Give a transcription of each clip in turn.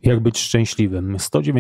Jak być szczęśliwym?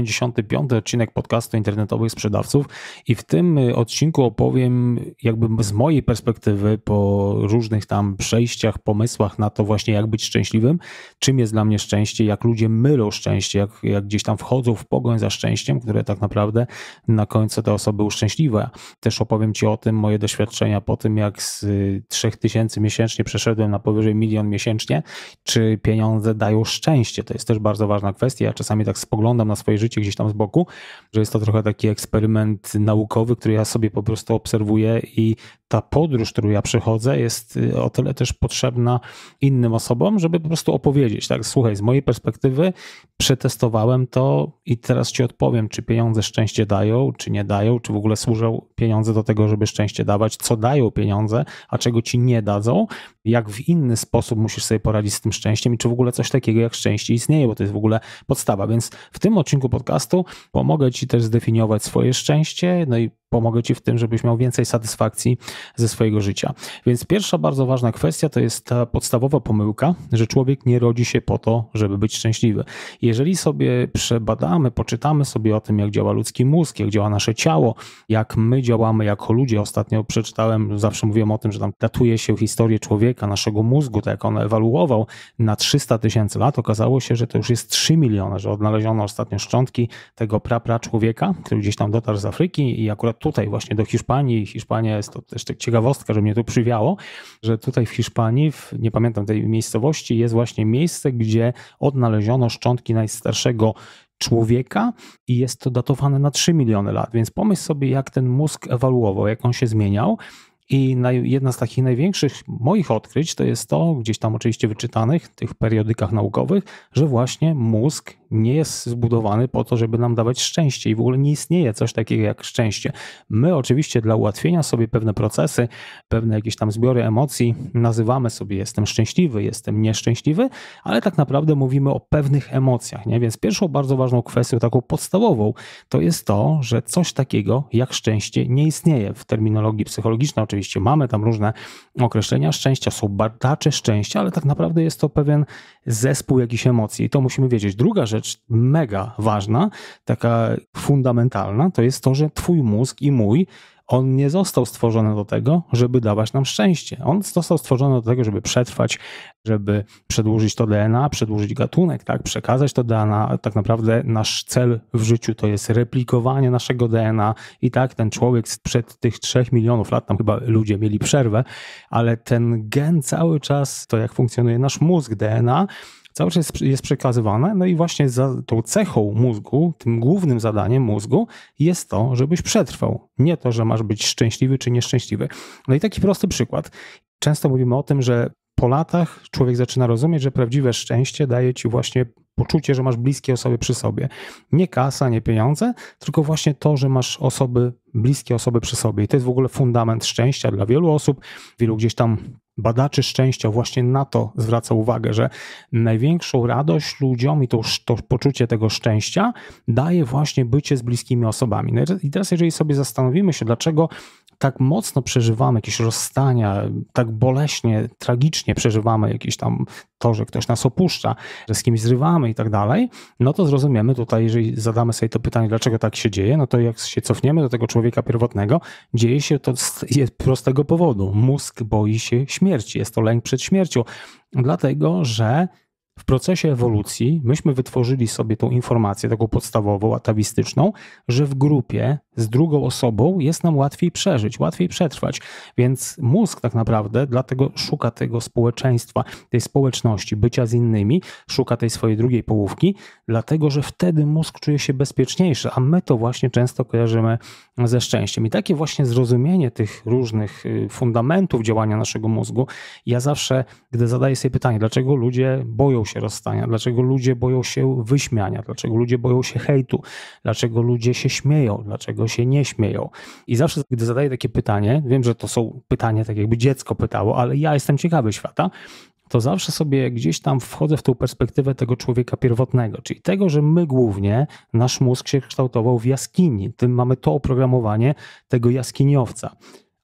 195 odcinek podcastu internetowych sprzedawców i w tym odcinku opowiem jakby z mojej perspektywy po różnych tam przejściach, pomysłach na to właśnie jak być szczęśliwym, czym jest dla mnie szczęście, jak ludzie mylą szczęście, jak gdzieś tam wchodzą w pogoń za szczęściem, które tak naprawdę na końcu te osoby uszczęśliwia. Też opowiem Ci o tym, moje doświadczenia po tym, jak z 3000 miesięcznie przeszedłem na powyżej 1 000 000 miesięcznie, czy pieniądze dają szczęście. To jest też bardzo ważna kwestia. Ja czasami tak spoglądam na swoje życie gdzieś tam z boku, że jest to trochę taki eksperyment naukowy, który ja sobie po prostu obserwuję i ta podróż, którą ja przechodzę, jest o tyle też potrzebna innym osobom, żeby po prostu opowiedzieć. Tak, słuchaj, z mojej perspektywy przetestowałem to i teraz Ci odpowiem, czy pieniądze szczęście dają, czy nie dają, czy w ogóle służą pieniądze do tego, żeby szczęście dawać, co dają pieniądze, a czego Ci nie dadzą, jak w inny sposób musisz sobie poradzić z tym szczęściem i czy w ogóle coś takiego jak szczęście istnieje, bo to jest w ogóle podstawa. Więc w tym odcinku podcastu pomogę Ci też zdefiniować swoje szczęście, no i pomogę Ci w tym, żebyś miał więcej satysfakcji ze swojego życia. Więc pierwsza bardzo ważna kwestia to jest ta podstawowa pomyłka, że człowiek nie rodzi się po to, żeby być szczęśliwy. Jeżeli sobie przebadamy, poczytamy sobie o tym, jak działa ludzki mózg, jak działa nasze ciało, jak my działamy jako ludzie. Ostatnio przeczytałem, zawsze mówiłem o tym, że tam datuje się historię człowieka, naszego mózgu, tak jak on ewoluował na 300 000 lat. Okazało się, że to już jest 3 miliony, że odnaleziono ostatnio szczątki tego człowieka, który gdzieś tam dotarł z Afryki i akurat tutaj właśnie do Hiszpanii. Hiszpania jest to też tak ciekawostka, że mnie tu przywiało, że tutaj w Hiszpanii, nie pamiętam tej miejscowości, jest właśnie miejsce, gdzie odnaleziono szczątki najstarszego człowieka i jest to datowane na 3 miliony lat. Więc pomyśl sobie, jak ten mózg ewoluował, jak on się zmieniał. I jedna z takich największych moich odkryć to jest to, gdzieś tam oczywiście wyczytanych w tych periodykach naukowych, że właśnie mózg nie jest zbudowany po to, żeby nam dawać szczęście i w ogóle nie istnieje coś takiego jak szczęście. My oczywiście dla ułatwienia sobie pewne procesy, pewne jakieś tam zbiory emocji nazywamy sobie jestem szczęśliwy, jestem nieszczęśliwy, ale tak naprawdę mówimy o pewnych emocjach, nie? Więc pierwszą bardzo ważną kwestią, taką podstawową, to jest to, że coś takiego jak szczęście nie istnieje. W terminologii psychologicznej oczywiście mamy tam różne określenia szczęścia, są badacze szczęścia, ale tak naprawdę jest to pewien zespół jakichś emocji i to musimy wiedzieć. Druga rzecz, mega ważna, taka fundamentalna, to jest to, że twój mózg i mój, on nie został stworzony do tego, żeby dawać nam szczęście. On został stworzony do tego, żeby przetrwać, żeby przedłużyć to DNA, przedłużyć gatunek, tak, przekazać to DNA. Tak naprawdę nasz cel w życiu to jest replikowanie naszego DNA i tak ten człowiek sprzed tych 3 milionów lat, tam chyba ludzie mieli przerwę, ale ten gen cały czas, to jak funkcjonuje nasz mózg, DNA, cały czas jest przekazywane, no i właśnie za tą cechą mózgu, tym głównym zadaniem mózgu jest to, żebyś przetrwał. Nie to, że masz być szczęśliwy czy nieszczęśliwy. No i taki prosty przykład. Często mówimy o tym, że po latach człowiek zaczyna rozumieć, że prawdziwe szczęście daje ci właśnie poczucie, że masz bliskie osoby przy sobie. Nie kasa, nie pieniądze, tylko właśnie to, że masz bliskie osoby przy sobie. I to jest w ogóle fundament szczęścia dla wielu osób. Wielu gdzieś tam badaczy szczęścia właśnie na to zwraca uwagę, że największą radość ludziom i to poczucie tego szczęścia daje właśnie bycie z bliskimi osobami. No i teraz jeżeli sobie zastanowimy się, dlaczego tak mocno przeżywamy jakieś rozstania, tak boleśnie, tragicznie przeżywamy jakieś tam to, że ktoś nas opuszcza, że z kimś zrywamy i tak dalej, no to zrozumiemy tutaj, jeżeli zadamy sobie to pytanie, dlaczego tak się dzieje, no to jak się cofniemy do tego człowieka pierwotnego, dzieje się to z prostego powodu. Mózg boi się śmierci, jest to lęk przed śmiercią, dlatego że w procesie ewolucji myśmy wytworzyli sobie tą informację, taką podstawową, atawistyczną, że w grupie z drugą osobą jest nam łatwiej przeżyć, łatwiej przetrwać. Więc mózg tak naprawdę dlatego szuka tego społeczeństwa, tej społeczności, bycia z innymi, szuka tej swojej drugiej połówki, dlatego że wtedy mózg czuje się bezpieczniejszy, a my to właśnie często kojarzymy ze szczęściem. I takie właśnie zrozumienie tych różnych fundamentów działania naszego mózgu, ja zawsze, gdy zadaję sobie pytanie, dlaczego ludzie boją się rozstania, dlaczego ludzie boją się wyśmiania, dlaczego ludzie boją się hejtu, dlaczego ludzie się śmieją, dlaczego się nie śmieją. I zawsze, gdy zadaję takie pytanie, wiem, że to są pytania tak jakby dziecko pytało, ale ja jestem ciekawy świata, to zawsze sobie gdzieś tam wchodzę w tą perspektywę tego człowieka pierwotnego, czyli tego, że my głównie, nasz mózg się kształtował w jaskini. Tym mamy to oprogramowanie tego jaskiniowca.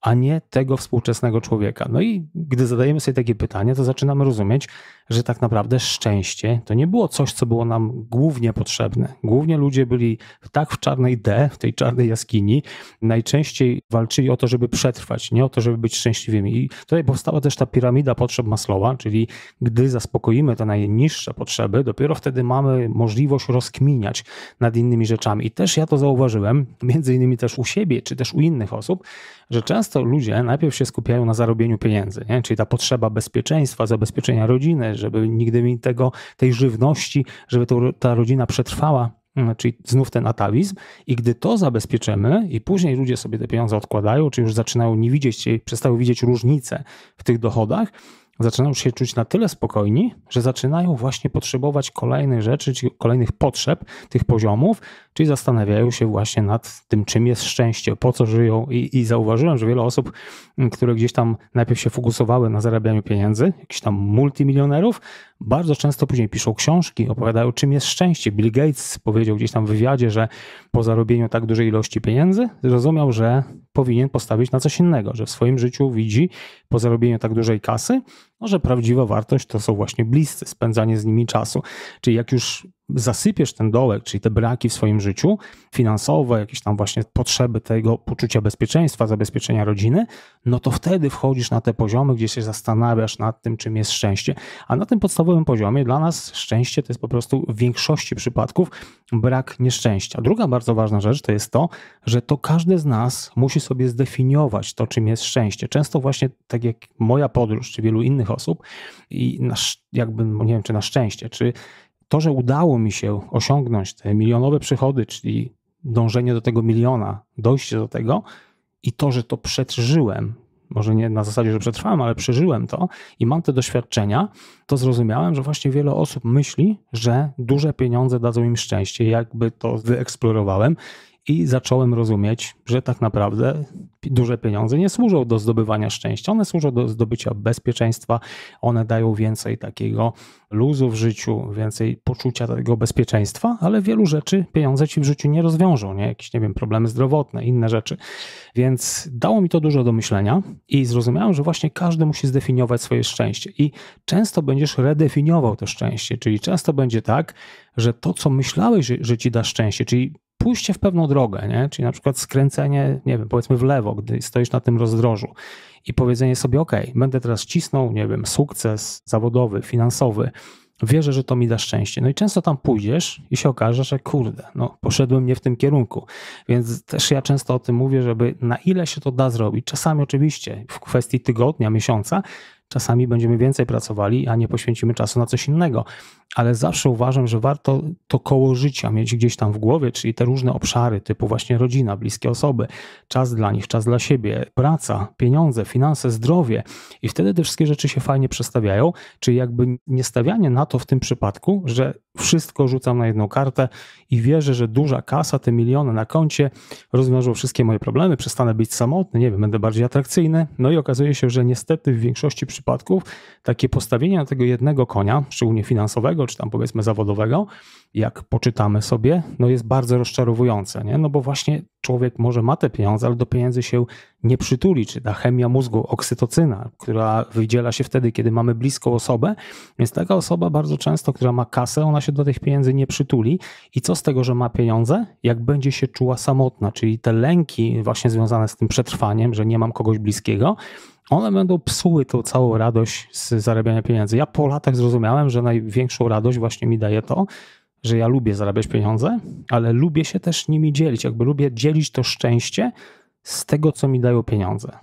a nie tego współczesnego człowieka. No i gdy zadajemy sobie takie pytanie, to zaczynamy rozumieć, że tak naprawdę szczęście to nie było coś, co było nam głównie potrzebne. Głównie ludzie byli tak w czarnej w tej czarnej jaskini, najczęściej walczyli o to, żeby przetrwać, nie o to, żeby być szczęśliwymi. I tutaj powstała też ta piramida potrzeb Maslowa, czyli gdy zaspokoimy te najniższe potrzeby, dopiero wtedy mamy możliwość rozkminiać nad innymi rzeczami. I też ja to zauważyłem, między innymi też u siebie, czy też u innych osób, że często ludzie najpierw się skupiają na zarobieniu pieniędzy, nie? Czyli ta potrzeba bezpieczeństwa, zabezpieczenia rodziny, żeby nigdy mi tej żywności, żeby ta rodzina przetrwała, czyli znów ten atawizm. I gdy to zabezpieczymy i później ludzie sobie te pieniądze odkładają, czy już zaczynają nie widzieć, przestają widzieć różnice w tych dochodach, zaczynają się czuć na tyle spokojni, że zaczynają właśnie potrzebować kolejnych rzeczy, czyli kolejnych potrzeb, tych poziomów, czyli zastanawiają się właśnie nad tym, czym jest szczęście, po co żyją. I zauważyłem, że wiele osób, które gdzieś tam najpierw się fokusowały na zarabianiu pieniędzy, jakichś tam multimilionerów, bardzo często później piszą książki, opowiadają, czym jest szczęście. Bill Gates powiedział gdzieś tam w wywiadzie, że po zarobieniu tak dużej ilości pieniędzy zrozumiał, że powinien postawić na coś innego, że w swoim życiu widzi po zarobieniu tak dużej kasy, że prawdziwa wartość to są właśnie bliscy, spędzanie z nimi czasu. Czyli jak już zasypiesz ten dołek, czyli te braki w swoim życiu, finansowe, jakieś tam właśnie potrzeby tego poczucia bezpieczeństwa, zabezpieczenia rodziny, no to wtedy wchodzisz na te poziomy, gdzie się zastanawiasz nad tym, czym jest szczęście. A na tym podstawowym poziomie dla nas szczęście to jest po prostu w większości przypadków brak nieszczęścia. Druga bardzo ważna rzecz to jest to, że to każdy z nas musi sobie zdefiniować to, czym jest szczęście. Często właśnie tak jak moja podróż, czy wielu innych osób i jakby, nie wiem, czy na szczęście, czy to, że udało mi się osiągnąć te milionowe przychody, czyli dążenie do tego miliona, dojście do tego i to, że to przeżyłem, może nie na zasadzie, że przetrwałem, ale przeżyłem to i mam te doświadczenia, to zrozumiałem, że właśnie wiele osób myśli, że duże pieniądze dadzą im szczęście. Jakby to wyeksplorowałem i zacząłem rozumieć, że tak naprawdę duże pieniądze nie służą do zdobywania szczęścia, one służą do zdobycia bezpieczeństwa, one dają więcej takiego luzu w życiu, więcej poczucia tego bezpieczeństwa, ale wielu rzeczy pieniądze ci w życiu nie rozwiążą, nie? Jakieś, nie wiem, problemy zdrowotne, inne rzeczy. Więc dało mi to dużo do myślenia i zrozumiałem, że właśnie każdy musi zdefiniować swoje szczęście i często będziesz redefiniował to szczęście, czyli często będzie tak, że to, co myślałeś, że ci da szczęście, czyli pójście w pewną drogę, nie? Czyli na przykład skręcenie, nie wiem, powiedzmy w lewo, gdy stoisz na tym rozdrożu i powiedzenie sobie, będę teraz cisnął, nie wiem, sukces zawodowy, finansowy, wierzę, że to mi da szczęście. No i często tam pójdziesz i się okaże, że kurde, poszedłem nie w tym kierunku. Więc też ja często o tym mówię, żeby na ile się to da zrobić, czasami oczywiście w kwestii tygodnia, miesiąca, czasami będziemy więcej pracowali, a nie poświęcimy czasu na coś innego. Ale zawsze uważam, że warto to koło życia mieć gdzieś tam w głowie, czyli te różne obszary typu właśnie rodzina, bliskie osoby, czas dla nich, czas dla siebie, praca, pieniądze, finanse, zdrowie i wtedy te wszystkie rzeczy się fajnie przestawiają, czyli jakby nie stawianie na to w tym przypadku, że wszystko rzucam na jedną kartę i wierzę, że duża kasa, te miliony na koncie rozwiążą wszystkie moje problemy, przestanę być samotny, nie wiem, będę bardziej atrakcyjny. No i okazuje się, że niestety w większości przypadków takie postawienie na tego jednego konia, szczególnie finansowego, czy tam powiedzmy zawodowego, jak poczytamy sobie, jest bardzo rozczarowujące, nie? Bo właśnie człowiek może ma te pieniądze, ale do pieniędzy się nie przytuli, czy ta chemia mózgu, oksytocyna, która wydziela się wtedy, kiedy mamy bliską osobę, więc taka osoba bardzo często, która ma kasę, ona się do tych pieniędzy nie przytuli i co z tego, że ma pieniądze, jak będzie się czuła samotna, czyli te lęki właśnie związane z tym przetrwaniem, że nie mam kogoś bliskiego, one będą psuły tą całą radość z zarabiania pieniędzy. Ja po latach zrozumiałem, że największą radość właśnie mi daje to, że ja lubię zarabiać pieniądze, ale lubię się też nimi dzielić. Jakby lubię dzielić to szczęście z tego, co mi dają pieniądze.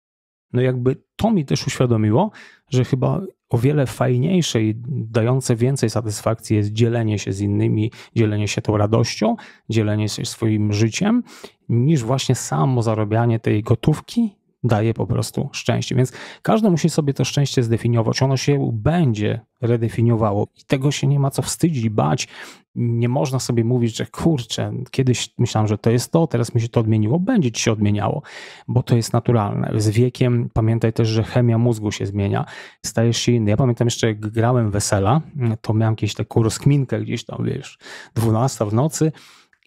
Jakby to mi też uświadomiło, że chyba o wiele fajniejsze i dające więcej satysfakcji jest dzielenie się z innymi, dzielenie się tą radością, dzielenie się swoim życiem, niż właśnie samo zarabianie tej gotówki daje po prostu szczęście. Więc każdy musi sobie to szczęście zdefiniować. Ono się będzie redefiniowało i tego się nie ma co wstydzić, bać. Nie można sobie mówić, że kurczę, kiedyś myślałem, że to jest to, teraz mi się to odmieniło. Będzie ci się odmieniało, bo to jest naturalne. Z wiekiem pamiętaj też, że chemia mózgu się zmienia. Stajesz się inny. Ja pamiętam jeszcze, jak grałem wesela, to miałem jakąś taką rozkminkę gdzieś tam, 12 w nocy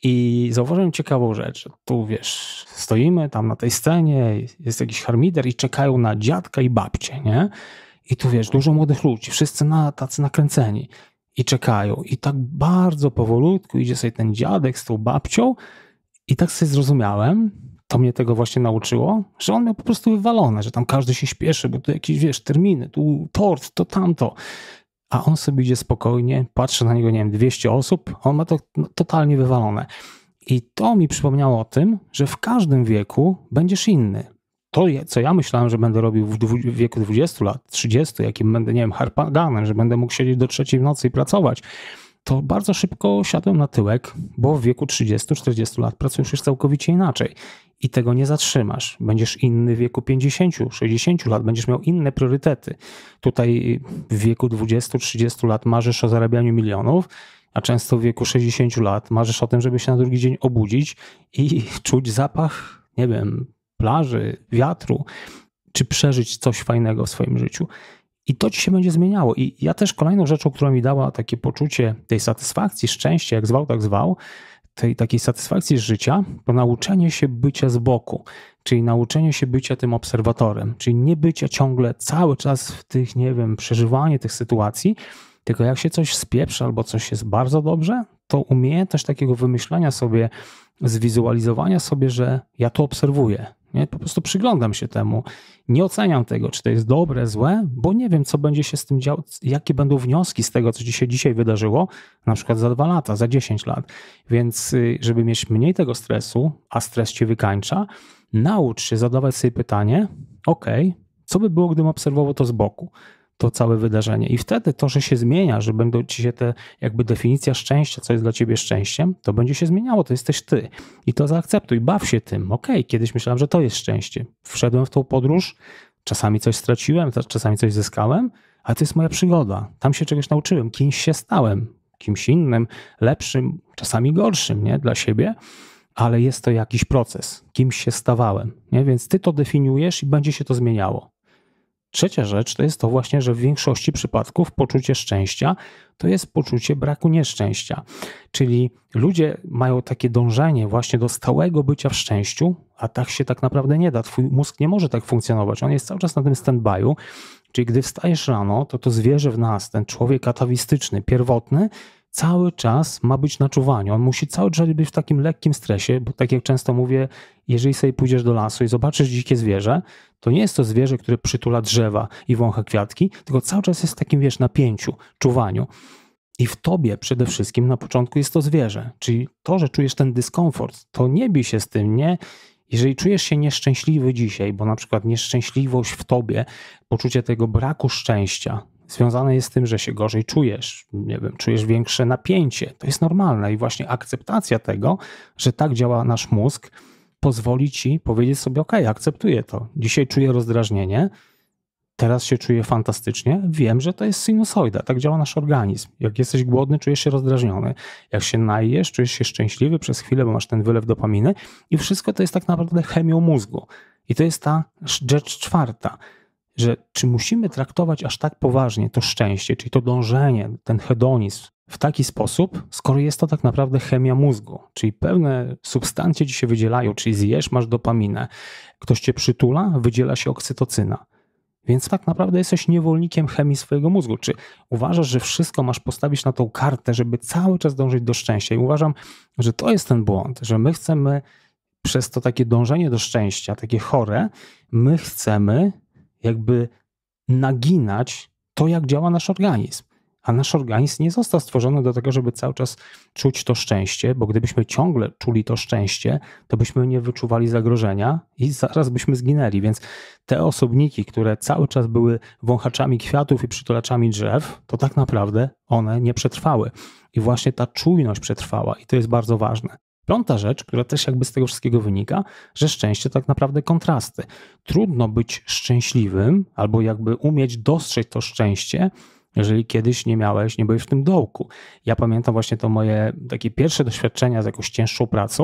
I zauważyłem ciekawą rzecz. Tu wiesz, stoimy tam na tej scenie, jest jakiś harmider i czekają na dziadka i babcię, nie? I tu wiesz, dużo młodych ludzi, wszyscy tacy nakręceni i czekają. I tak bardzo powolutku idzie sobie ten dziadek z tą babcią i tak sobie zrozumiałem, to mnie tego właśnie nauczyło, że on miał po prostu wywalone, że tam każdy się śpieszy, bo tu jakieś, wiesz, terminy, tu tort, to tamto. A on sobie idzie spokojnie, patrzy na niego, nie wiem, 200 osób, on ma to totalnie wywalone. I to mi przypomniało o tym, że w każdym wieku będziesz inny. To, co ja myślałem, że będę robił w wieku 20 lat, 30, jakim będę, nie wiem, harpaganem, że będę mógł siedzieć do 3 w nocy i pracować, to bardzo szybko siadłem na tyłek, bo w wieku 30-40 lat pracujesz już całkowicie inaczej i tego nie zatrzymasz. Będziesz inny w wieku 50-60 lat, będziesz miał inne priorytety. Tutaj w wieku 20-30 lat marzysz o zarabianiu milionów, a często w wieku 60 lat marzysz o tym, żeby się na drugi dzień obudzić i czuć zapach, nie wiem, plaży, wiatru, czy przeżyć coś fajnego w swoim życiu. I to ci się będzie zmieniało. I ja też kolejną rzeczą, która mi dała takie poczucie tej satysfakcji, szczęścia, jak zwał, tak zwał, tej takiej satysfakcji z życia, to nauczenie się bycia z boku, czyli nauczenie się bycia tym obserwatorem, czyli nie bycia ciągle cały czas w tych, nie wiem, przeżywanie tych sytuacji, tylko jak się coś spieprzy albo coś jest bardzo dobrze, to umiejętność takiego wymyślania sobie, zwizualizowania sobie, że ja to obserwuję. Nie? Po prostu przyglądam się temu. Nie oceniam tego, czy to jest dobre, złe, bo nie wiem, co będzie się z tym działo, jakie będą wnioski z tego, co ci się dzisiaj wydarzyło, na przykład za 2 lata, za 10 lat. Więc żeby mieć mniej tego stresu, a stres cię wykańcza, naucz się zadawać sobie pytanie, co by było, gdybym obserwował to z boku, to całe wydarzenie. I wtedy to, że się zmienia, że będą ci się te jakby definicja szczęścia, co jest dla ciebie szczęściem, to będzie się zmieniało, to jesteś ty. I to zaakceptuj, baw się tym. Kiedyś myślałem, że to jest szczęście. Wszedłem w tą podróż, czasami coś straciłem, czasami coś zyskałem, ale to jest moja przygoda. Tam się czegoś nauczyłem, kimś się stałem, kimś innym, lepszym, czasami gorszym, nie, dla siebie, ale jest to jakiś proces. Kimś się stawałem, nie? Więc ty to definiujesz i będzie się to zmieniało. Trzecia rzecz to jest to właśnie, że w większości przypadków poczucie szczęścia to jest poczucie braku nieszczęścia. Czyli ludzie mają takie dążenie właśnie do stałego bycia w szczęściu, a tak się tak naprawdę nie da. Twój mózg nie może tak funkcjonować. On jest cały czas na tym stand-by'u. Czyli gdy wstajesz rano, to zwierzę w nas, ten człowiek atawistyczny, pierwotny, cały czas ma być na czuwaniu. On musi cały czas być w takim lekkim stresie, bo tak jak często mówię, jeżeli sobie pójdziesz do lasu i zobaczysz dzikie zwierzę, to nie jest to zwierzę, które przytula drzewa i wącha kwiatki, tylko cały czas jest w takim, napięciu, czuwaniu. I w tobie przede wszystkim na początku jest to zwierzę. Czyli to, że czujesz ten dyskomfort, to nie bij się z tym, nie. Jeżeli czujesz się nieszczęśliwy dzisiaj, bo na przykład nieszczęśliwość w tobie, poczucie tego braku szczęścia, związane jest z tym, że się gorzej czujesz, nie wiem, czujesz większe napięcie. To jest normalne i właśnie akceptacja tego, że tak działa nasz mózg, pozwoli ci powiedzieć sobie, akceptuję to. Dzisiaj czuję rozdrażnienie, teraz się czuję fantastycznie, wiem, że to jest sinusoida, tak działa nasz organizm. Jak jesteś głodny, czujesz się rozdrażniony. Jak się najesz, czujesz się szczęśliwy przez chwilę, bo masz ten wylew dopaminy i wszystko to jest tak naprawdę chemią mózgu. I to jest ta rzecz czwarta, że czy musimy traktować aż tak poważnie to szczęście, czyli to dążenie, ten hedonizm w taki sposób, skoro jest to tak naprawdę chemia mózgu, czyli pewne substancje ci się wydzielają, czyli zjesz, masz dopaminę, ktoś cię przytula, wydziela się oksytocyna. Więc tak naprawdę jesteś niewolnikiem chemii swojego mózgu. Czy uważasz, że wszystko masz postawić na tą kartę, żeby cały czas dążyć do szczęścia? I uważam, że to jest ten błąd, że my chcemy przez to takie dążenie do szczęścia, takie chore, my chcemy jakby naginać to, jak działa nasz organizm. A nasz organizm nie został stworzony do tego, żeby cały czas czuć to szczęście, bo gdybyśmy ciągle czuli to szczęście, to byśmy nie wyczuwali zagrożenia i zaraz byśmy zginęli. Więc te osobniki, które cały czas były wąchaczami kwiatów i przytulaczami drzew, to tak naprawdę one nie przetrwały. I właśnie ta czujność przetrwała i to jest bardzo ważne. Piąta rzecz, która też jakby z tego wszystkiego wynika, że szczęście to tak naprawdę kontrasty. Trudno być szczęśliwym albo jakby umieć dostrzec to szczęście, jeżeli kiedyś nie byłeś w tym dołku. Ja pamiętam właśnie to moje takie pierwsze doświadczenia z jakąś cięższą pracą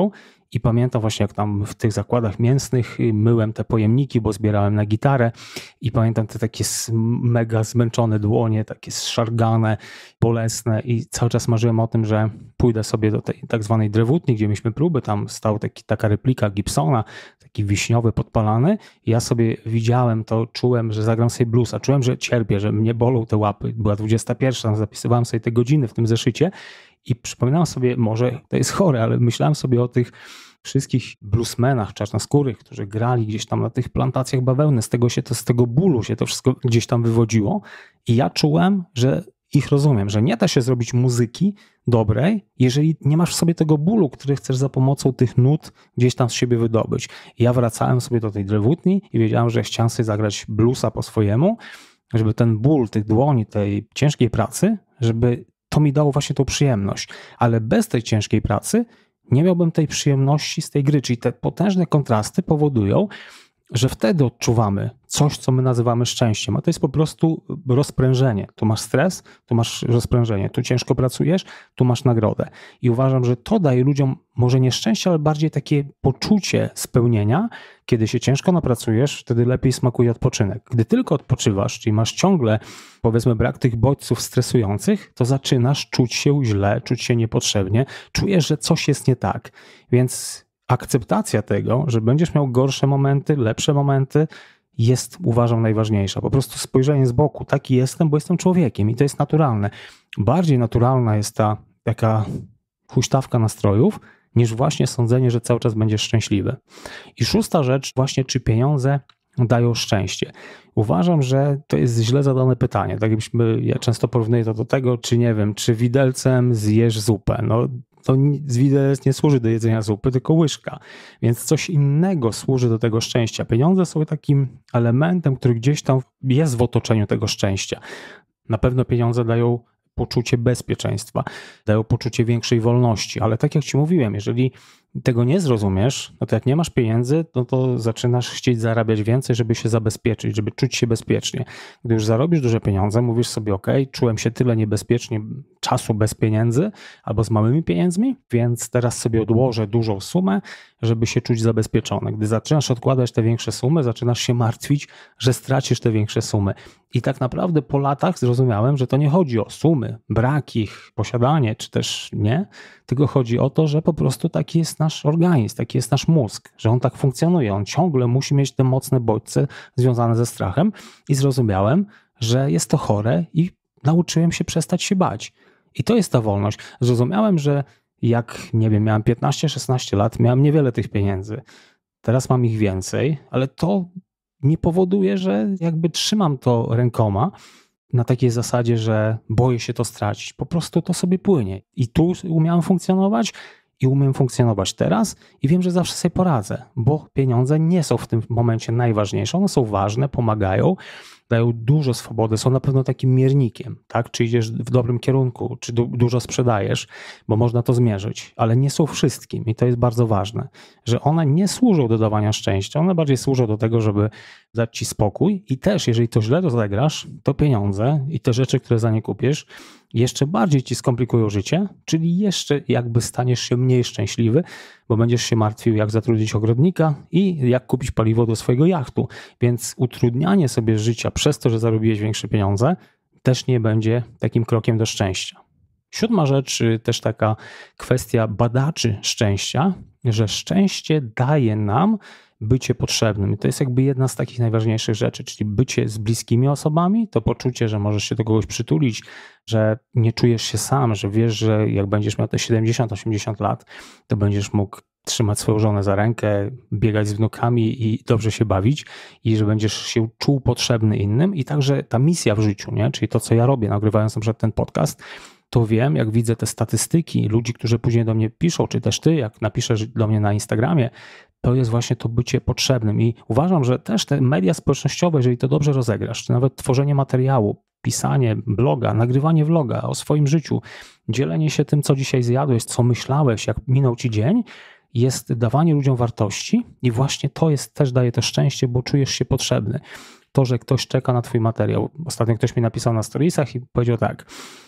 I pamiętam właśnie, jak tam w tych zakładach mięsnych myłem te pojemniki, bo zbierałem na gitarę i pamiętam te takie mega zmęczone dłonie, takie zszargane, bolesne i cały czas marzyłem o tym, że pójdę sobie do tej tak zwanej drewutni, gdzie mieliśmy próby, tam stał taka replika Gibsona, taki wiśniowy, podpalany i ja sobie widziałem to, czułem, że zagram sobie bluesa, czułem, że cierpię, że mnie bolą te łapy. Była 21, zapisywałem sobie te godziny w tym zeszycie i przypominałem sobie, może to jest chore, ale myślałem sobie o tych wszystkich bluesmenach czarnoskórych, którzy grali gdzieś tam na tych plantacjach bawełny, z tego bólu się to wszystko gdzieś tam wywodziło i ja czułem, że ich rozumiem, że nie da się zrobić muzyki dobrej, jeżeli nie masz w sobie tego bólu, który chcesz za pomocą tych nut gdzieś tam z siebie wydobyć. I ja wracałem sobie do tej drewutni i wiedziałem, że chciałem sobie zagrać bluesa po swojemu, żeby ten ból tych dłoni, tej ciężkiej pracy, żeby to mi dało właśnie tą przyjemność. Ale bez tej ciężkiej pracy nie miałbym tej przyjemności z tej gry, czyli te potężne kontrasty powodują, że wtedy odczuwamy coś, co my nazywamy szczęściem, a to jest po prostu rozprężenie. Tu masz stres, tu masz rozprężenie, tu ciężko pracujesz, tu masz nagrodę. I uważam, że to daje ludziom może nie szczęście, ale bardziej takie poczucie spełnienia. Kiedy się ciężko napracujesz, wtedy lepiej smakuje odpoczynek. Gdy tylko odpoczywasz, czyli masz ciągle, powiedzmy, brak tych bodźców stresujących, to zaczynasz czuć się źle, czuć się niepotrzebnie, czujesz, że coś jest nie tak. Więc akceptacja tego, że będziesz miał gorsze momenty, lepsze momenty, jest, uważam, najważniejsza. Po prostu spojrzenie z boku. Taki jestem, bo jestem człowiekiem i to jest naturalne. Bardziej naturalna jest ta taka huśtawka nastrojów, niż właśnie sądzenie, że cały czas będziesz szczęśliwy. I szósta rzecz, właśnie czy pieniądze dają szczęście. Uważam, że to jest źle zadane pytanie. Tak jakbyśmy, ja często porównuję to do tego, czy nie wiem, czy widelcem zjesz zupę. No, to widelec nie służy do jedzenia zupy, tylko łyżka. Więc coś innego służy do tego szczęścia. Pieniądze są takim elementem, który gdzieś tam jest w otoczeniu tego szczęścia. Na pewno pieniądze dają poczucie bezpieczeństwa, dają poczucie większej wolności, ale tak jak ci mówiłem, jeżeli tego nie zrozumiesz, no to jak nie masz pieniędzy, no to zaczynasz chcieć zarabiać więcej, żeby się zabezpieczyć, żeby czuć się bezpiecznie. Gdy już zarobisz duże pieniądze, mówisz sobie, ok, czułem się tyle niebezpiecznie czasu bez pieniędzy albo z małymi pieniędzmi, więc teraz sobie odłożę dużą sumę, żeby się czuć zabezpieczony. Gdy zaczynasz odkładać te większe sumy, zaczynasz się martwić, że stracisz te większe sumy. I tak naprawdę po latach zrozumiałem, że to nie chodzi o sumy, brak ich, posiadanie, czy też nie, tylko chodzi o to, że po prostu taki jest nasz organizm, taki jest nasz mózg, że on tak funkcjonuje, on ciągle musi mieć te mocne bodźce związane ze strachem i zrozumiałem, że jest to chore i nauczyłem się przestać się bać. I to jest ta wolność. Zrozumiałem, że jak, nie wiem, miałem 15-16 lat, miałem niewiele tych pieniędzy. Teraz mam ich więcej, ale to nie powoduje, że jakby trzymam to rękoma na takiej zasadzie, że boję się to stracić. Po prostu to sobie płynie. I tu umiałem funkcjonować i umiem funkcjonować teraz i wiem, że zawsze sobie poradzę, bo pieniądze nie są w tym momencie najważniejsze. One są ważne, pomagają, dają dużo swobody, są na pewno takim miernikiem, tak? Czy idziesz w dobrym kierunku, czy dużo sprzedajesz, bo można to zmierzyć, ale nie są wszystkim i to jest bardzo ważne, że one nie służą do dawania szczęścia, one bardziej służą do tego, żeby dać ci spokój i też, jeżeli to źle rozegrasz, to pieniądze i te rzeczy, które za nie kupisz, jeszcze bardziej ci skomplikują życie, czyli jeszcze jakby staniesz się mniej szczęśliwy, bo będziesz się martwił, jak zatrudnić ogrodnika i jak kupić paliwo do swojego jachtu. Więc utrudnianie sobie życia przez to, że zarobiłeś większe pieniądze, też nie będzie takim krokiem do szczęścia. Siódma rzecz, też taka kwestia badaczy szczęścia, że szczęście daje nam bycie potrzebnym. I to jest jakby jedna z takich najważniejszych rzeczy, czyli bycie z bliskimi osobami, to poczucie, że możesz się do kogoś przytulić, że nie czujesz się sam, że wiesz, że jak będziesz miał te 70-80 lat, to będziesz mógł trzymać swoją żonę za rękę, biegać z wnukami i dobrze się bawić i że będziesz się czuł potrzebny innym i także ta misja w życiu, nie? Czyli to, co ja robię, nagrywając na przykład ten podcast, to wiem, jak widzę te statystyki ludzi, którzy później do mnie piszą, czy też ty, jak napiszesz do mnie na Instagramie, to jest właśnie to bycie potrzebnym i uważam, że też te media społecznościowe, jeżeli to dobrze rozegrasz, czy nawet tworzenie materiału, pisanie bloga, nagrywanie vloga o swoim życiu, dzielenie się tym, co dzisiaj zjadłeś, co myślałeś, jak minął ci dzień, jest dawanie ludziom wartości i właśnie to jest, też daje to szczęście, bo czujesz się potrzebny. To, że ktoś czeka na twój materiał. Ostatnio ktoś mi napisał na storiesach i powiedział tak,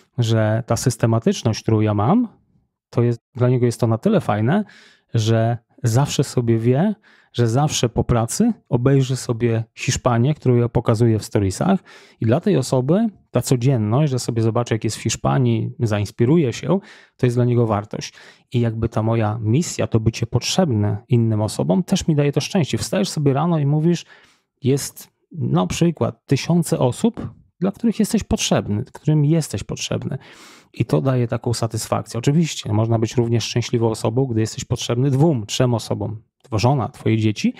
że ta systematyczność, którą ja mam, to jest, dla niego jest to na tyle fajne, że zawsze sobie wie, że zawsze po pracy obejrzy sobie Hiszpanię, którą ja pokazuję w storiesach i dla tej osoby ta codzienność, że sobie zobaczy, jak jest w Hiszpanii, zainspiruje się, to jest dla niego wartość. I jakby ta moja misja, to bycie potrzebne innym osobom, też mi daje to szczęście. Wstajesz sobie rano i mówisz, jest na przykład tysiące osób, dla których jesteś potrzebny, którym jesteś potrzebny. I to daje taką satysfakcję. Oczywiście można być również szczęśliwą osobą, gdy jesteś potrzebny 2, 3 osobom. Twoja żona, twoje dzieci,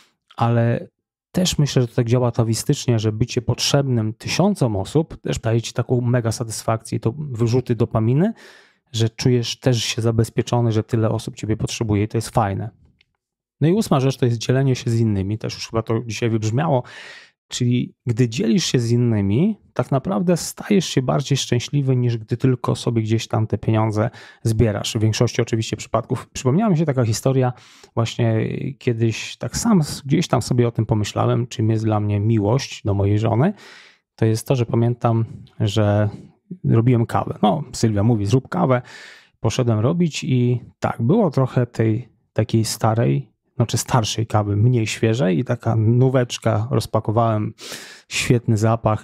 ale też myślę, że to tak działa atawistycznie, że bycie potrzebnym 1000 osób też daje ci taką mega satysfakcję i to wyrzuty dopaminy, że czujesz też się zabezpieczony, że tyle osób ciebie potrzebuje i to jest fajne. No i 8 rzecz to jest dzielenie się z innymi, też już chyba to dzisiaj wybrzmiało, czyli gdy dzielisz się z innymi, tak naprawdę stajesz się bardziej szczęśliwy niż gdy tylko sobie gdzieś tam te pieniądze zbierasz. W większości oczywiście przypadków. Przypomniała mi się taka historia właśnie kiedyś tak sam gdzieś tam sobie o tym pomyślałem, czym jest dla mnie miłość do mojej żony. To jest to, że pamiętam, że robiłem kawę. No, Sylwia mówi, zrób kawę. Poszedłem robić i tak, było trochę tej takiej starej, czy starszej kawy, mniej świeżej i taka nóweczka, rozpakowałem, świetny zapach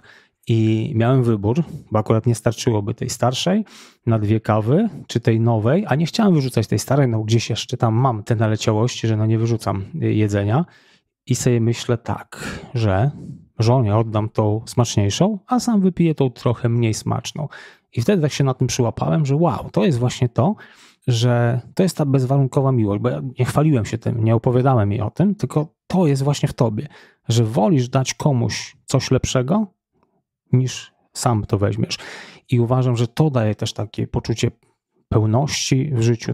i miałem wybór, bo akurat nie starczyłoby tej starszej na 2 kawy, czy tej nowej, a nie chciałem wyrzucać tej starej, no gdzieś jeszcze tam mam te naleciałości, że no nie wyrzucam jedzenia i sobie myślę tak, że żonie oddam tą smaczniejszą, a sam wypiję tą trochę mniej smaczną. I wtedy tak się na tym przyłapałem, że wow, to jest właśnie to, że to jest ta bezwarunkowa miłość, bo ja nie chwaliłem się tym, nie opowiadałem jej o tym, tylko to jest właśnie w tobie, że wolisz dać komuś coś lepszego, niż sam to weźmiesz. I uważam, że to daje też takie poczucie pełności w życiu,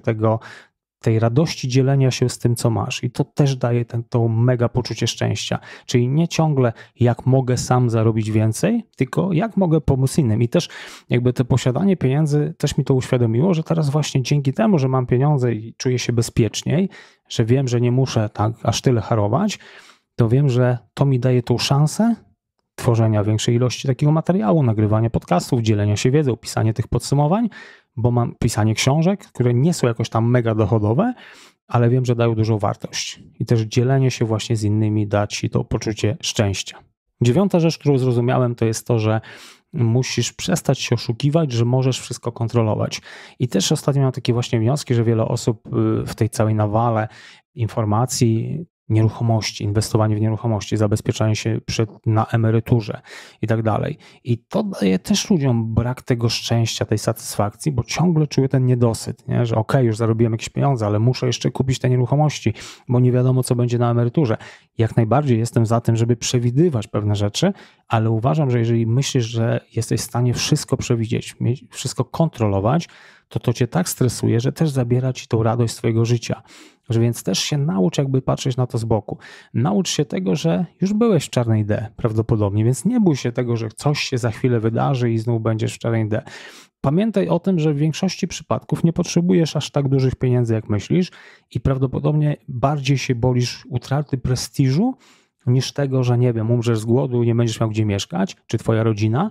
tej radości dzielenia się z tym, co masz. I to też daje to mega poczucie szczęścia. Czyli nie ciągle jak mogę sam zarobić więcej, tylko jak mogę pomóc innym. I też jakby to posiadanie pieniędzy też mi to uświadomiło, że teraz właśnie dzięki temu, że mam pieniądze i czuję się bezpieczniej, że wiem, że nie muszę tak aż tyle harować, to wiem, że to mi daje tą szansę tworzenia większej ilości takiego materiału, nagrywania podcastów, dzielenia się wiedzą, pisanie tych podsumowań, bo mam pisanie książek, które nie są jakoś tam mega dochodowe, ale wiem, że dają dużą wartość. I też dzielenie się właśnie z innymi da ci to poczucie szczęścia. 9. rzecz, którą zrozumiałem, to jest to, że musisz przestać się oszukiwać, że możesz wszystko kontrolować. I też ostatnio mam takie właśnie wnioski, że wiele osób w tej całej nawale informacji, nieruchomości, inwestowanie w nieruchomości, zabezpieczanie się na emeryturze i tak dalej. I to daje też ludziom brak tego szczęścia, tej satysfakcji, bo ciągle czuję ten niedosyt, nie? Że okej, już zarobiłem jakieś pieniądze, ale muszę jeszcze kupić te nieruchomości, bo nie wiadomo, co będzie na emeryturze. Jak najbardziej jestem za tym, żeby przewidywać pewne rzeczy, ale uważam, że jeżeli myślisz, że jesteś w stanie wszystko przewidzieć, wszystko kontrolować, to cię tak stresuje, że też zabiera ci tą radość swojego życia. Że więc też się naucz jakby patrzeć na to z boku. Naucz się tego, że już byłeś w czarnej D prawdopodobnie, więc nie bój się tego, że coś się za chwilę wydarzy i znów będziesz w czarnej D. Pamiętaj o tym, że w większości przypadków nie potrzebujesz aż tak dużych pieniędzy, jak myślisz i prawdopodobnie bardziej się boisz utraty prestiżu niż tego, że nie wiem, umrzesz z głodu i nie będziesz miał gdzie mieszkać, czy twoja rodzina,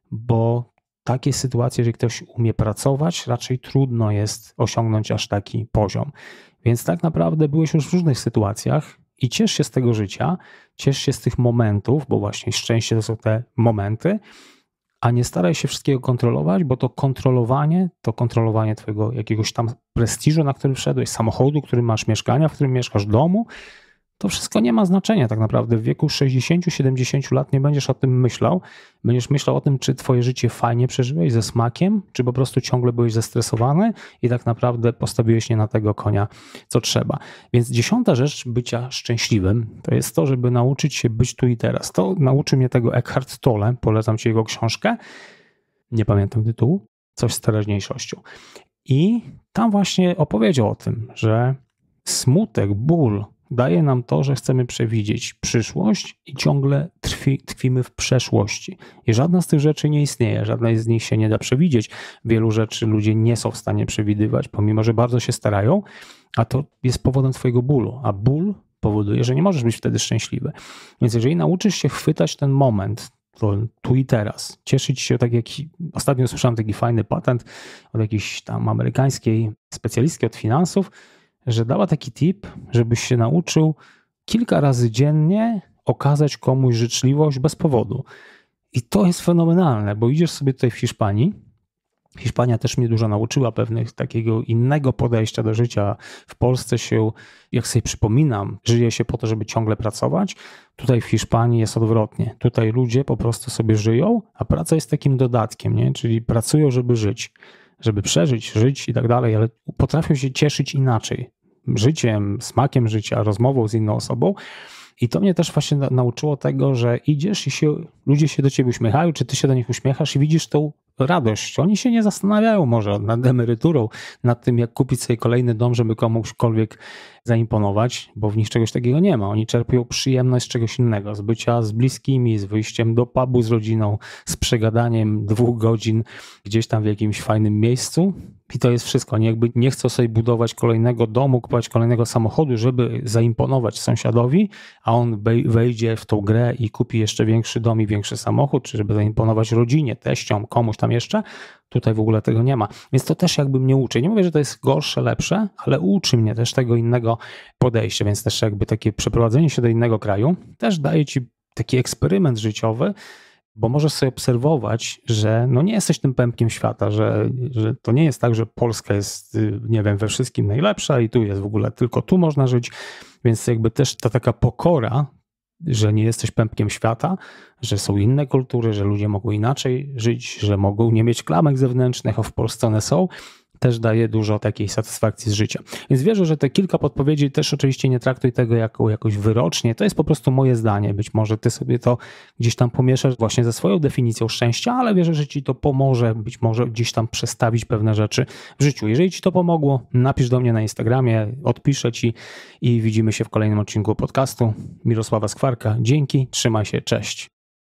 bo takie sytuacje, jeżeli ktoś umie pracować, raczej trudno jest osiągnąć aż taki poziom. Więc tak naprawdę byłeś już w różnych sytuacjach i ciesz się z tego życia, ciesz się z tych momentów, bo właśnie szczęście to są te momenty, a nie staraj się wszystkiego kontrolować, bo to kontrolowanie twojego jakiegoś tam prestiżu, na który wszedłeś, samochodu, który masz, mieszkania, w którym mieszkasz, domu, to wszystko nie ma znaczenia tak naprawdę. W wieku 60-70 lat nie będziesz o tym myślał. Będziesz myślał o tym, czy twoje życie fajnie przeżyłeś, ze smakiem, czy po prostu ciągle byłeś zestresowany i tak naprawdę postawiłeś nie na tego konia, co trzeba. Więc 10. rzecz bycia szczęśliwym to jest to, żeby nauczyć się być tu i teraz. To nauczy mnie tego Eckhart Tolle, polecam ci jego książkę, nie pamiętam tytułu, coś z teraźniejszością. I tam właśnie opowiedział o tym, że smutek, ból daje nam to, że chcemy przewidzieć przyszłość i ciągle tkwimy w przeszłości. I żadna z tych rzeczy nie istnieje, żadna z nich się nie da przewidzieć. Wielu rzeczy ludzie nie są w stanie przewidywać, pomimo że bardzo się starają, a to jest powodem twojego bólu. A ból powoduje, że nie możesz być wtedy szczęśliwy. Więc jeżeli nauczysz się chwytać ten moment, to tu i teraz, cieszyć się, tak jak ostatnio słyszałem taki fajny patent od jakiejś tam amerykańskiej specjalistki od finansów, że dała taki tip, żebyś się nauczył kilka razy dziennie okazać komuś życzliwość bez powodu. I to jest fenomenalne, bo idziesz sobie tutaj w Hiszpanii. Hiszpania też mnie dużo nauczyła pewnych takiego innego podejścia do życia. W Polsce się, jak sobie przypominam, żyje się po to, żeby ciągle pracować. Tutaj w Hiszpanii jest odwrotnie. Tutaj ludzie po prostu sobie żyją, a praca jest takim dodatkiem, nie? Czyli pracują, żeby żyć, żeby przeżyć, żyć i tak dalej, ale potrafią się cieszyć inaczej. Życiem, smakiem życia, rozmową z inną osobą. I to mnie też właśnie nauczyło tego, że idziesz i ludzie się do ciebie uśmiechają, czy ty się do nich uśmiechasz i widzisz tą radość. Oni się nie zastanawiają może nad emeryturą, nad tym, jak kupić sobie kolejny dom, żeby komuśkolwiek zaimponować, bo w nich czegoś takiego nie ma. Oni czerpią przyjemność z czegoś innego, z bycia z bliskimi, z wyjściem do pubu z rodziną, z przegadaniem 2 godzin gdzieś tam w jakimś fajnym miejscu. I to jest wszystko. Oni jakby nie chcą sobie budować kolejnego domu, kupować kolejnego samochodu, żeby zaimponować sąsiadowi, a on wejdzie w tą grę i kupi jeszcze większy dom i większy samochód, czy żeby zaimponować rodzinie, teściom, komuś tam jeszcze. Tutaj w ogóle tego nie ma. Więc to też jakby mnie uczy. Nie mówię, że to jest gorsze, lepsze, ale uczy mnie też tego innego podejścia, więc też jakby takie przeprowadzenie się do innego kraju też daje ci taki eksperyment życiowy, bo możesz sobie obserwować, że no nie jesteś tym pępkiem świata, że to nie jest tak, że Polska jest, nie wiem, we wszystkim najlepsza i tu jest w ogóle, tylko tu można żyć, więc jakby też ta taka pokora, że nie jesteś pępkiem świata, że są inne kultury, że ludzie mogą inaczej żyć, że mogą nie mieć klamek zewnętrznych, a w Polsce one są, też daje dużo takiej satysfakcji z życia. Więc wierzę, że te kilka podpowiedzi też oczywiście nie traktuj tego jako jakoś wyrocznie, to jest po prostu moje zdanie. Być może ty sobie to gdzieś tam pomieszasz właśnie ze swoją definicją szczęścia, ale wierzę, że ci to pomoże, być może gdzieś tam przestawić pewne rzeczy w życiu. Jeżeli ci to pomogło, napisz do mnie na Instagramie, odpiszę ci i widzimy się w kolejnym odcinku podcastu. Mirosława Skwarka, dzięki, trzymaj się, cześć.